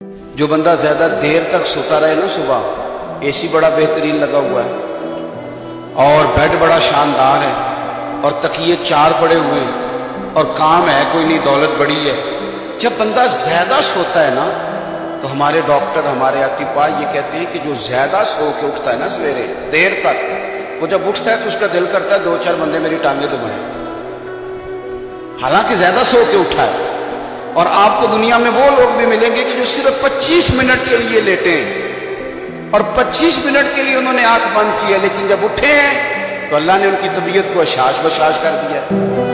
जो बंदा ज्यादा देर तक सोता रहे ना, सुबह एसी बड़ा बेहतरीन लगा हुआ है और बेड बड़ा शानदार है और तकिए 4 पड़े हुए हैं और काम है कोई नहीं, दौलत बड़ी है। जब बंदा ज्यादा सोता है ना, तो हमारे डॉक्टर, हमारे अतिपा ये कहते हैं कि जो ज्यादा सो के उठता है ना सवेरे देर तक, वो जब उठता है तो उसका दिल करता है 2-4 बंदे मेरी टांगे दबाएं, हालांकि ज्यादा सो के उठा है। और आपको दुनिया में वो लोग भी मिलेंगे कि जो सिर्फ 25 मिनट के लिए लेटे हैं और 25 मिनट के लिए उन्होंने आंख बंद की है, लेकिन जब उठे हैं तो अल्लाह ने उनकी तबीयत को अशाश बशाश कर दिया।